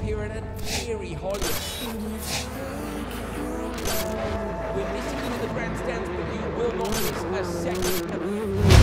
here at an eerie Hollywood. We're missing you in the grandstands, but you will not miss a second.